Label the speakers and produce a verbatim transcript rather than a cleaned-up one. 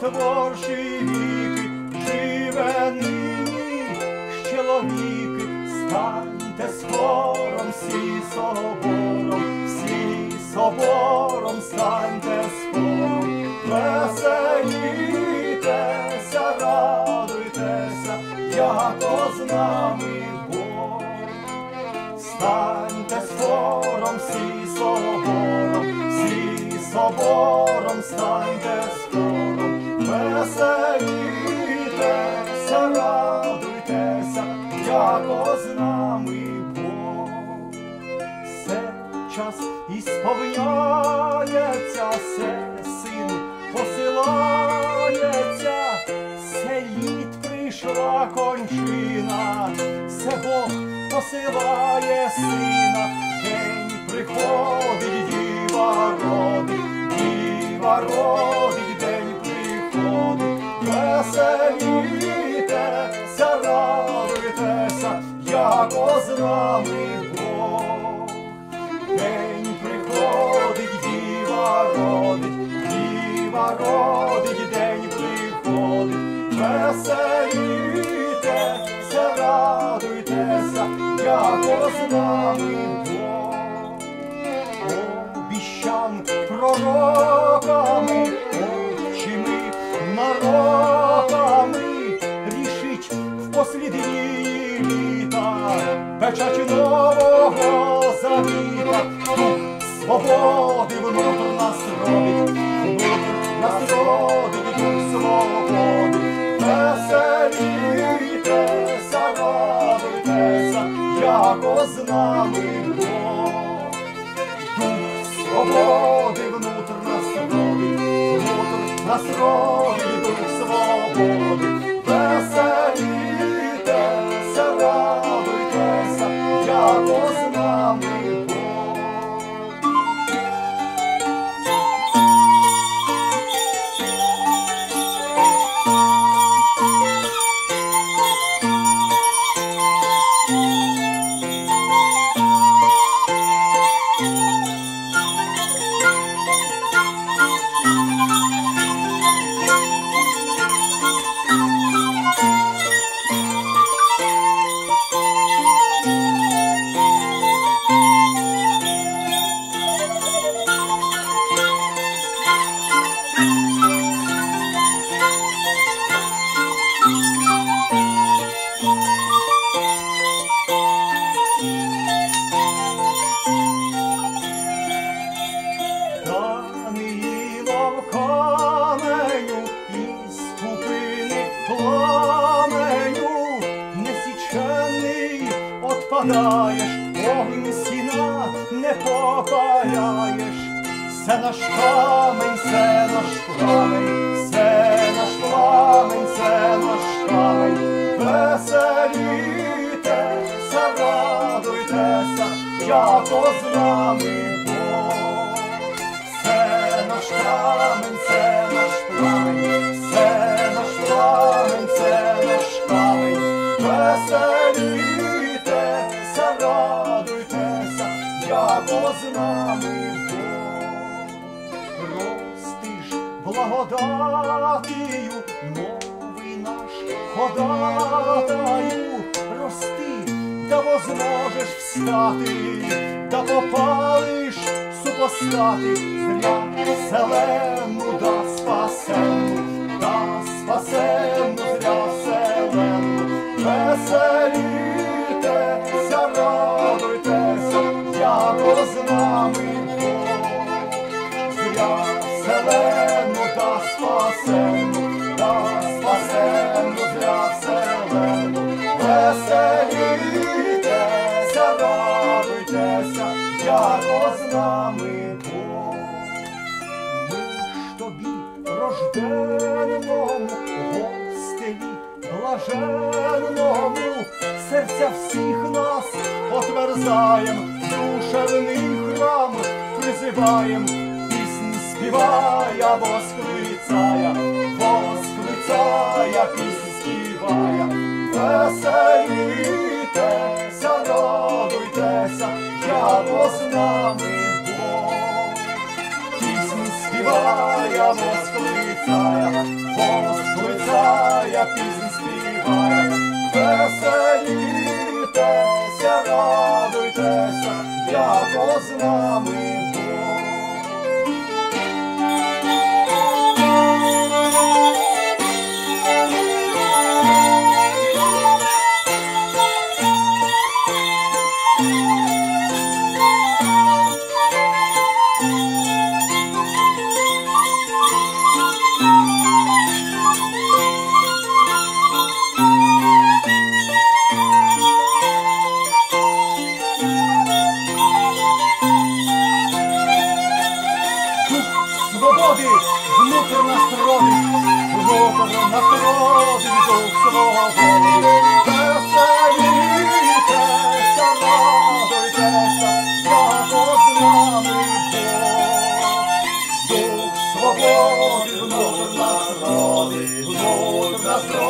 Speaker 1: Божі віки, живе нині ж чоловіки. Станьте з хором, всі собором, всі собором, станьте з хором, веселітеся, радуйтеся, яко з нами Бог. Станьте з хором, всі собором, всі собором, станьте з хором, веселітеся, радуйтеся, яко з нами Бог. Се час ісповняється, се син посилається, се літ прийшла кончина, се Бог посилає сина. День приходить, діва родить, діва родить, день приходить, веселітеся, радуйтеся, яко з нами Бог. День приходить, діва родить, діва родить, день приходить, веселітеся, радуйтеся, яко з нами Бог. Обіщан пророками, отчими народами, рішить в послідні літа печать нового завіта. Дух свободи внутрь нас робить, внутрь нас робить дух свободи. Веселітеся, радуйтеся, яко з нами Бог. Дух свободи внутрь нас робить, внутрь нас робить дух свободи. Веселітеся, радуйтеся, яко з нами Бог. Данило в каменю, із купини пламеню, несічений отпадаєш, огонь сіна не попаляєш. Се наш камень, се наш камень, се наш пламень, се наш камень, веселітеся, радуйтеся, яко з нами Бог. Се наш камень, се наш пламень, се наш пламень, се наш камень, веселітеся, радуйтеся, яко з нами Бог. Рости ж благодатію, новий наш ходатаю, рости, да возможеш встати, да попалиш супостати, зря вселенну да спасенну, да спасенну зря вселенну. Веселітеся, радуйтеся, яко з нами Бог. Зря вселенну да спасенну, да спасенну зря вселенну. Веселітеся, радуйтеся, яко з нами Бог. Ми ж тобі, рожденному, гостеві блаженному, серця всіх нас отверзаєм, душевний храм призиваєм, піснь співая, восклицая, восклицая, піснь співая. Веселітеся, радуйтеся, яко з нами Бог. Піснь співая, восклицая, співає, голос лицая пісень співає. Веселітеся, радуйтеся, яко з нами Бог. Свободи внутрь нас родить, внутрь нас родить дух свободи. Веселітеся, радуйтеся, яко з нами Бог. Дух свободи внутрь нас родить, внутрь нас родить.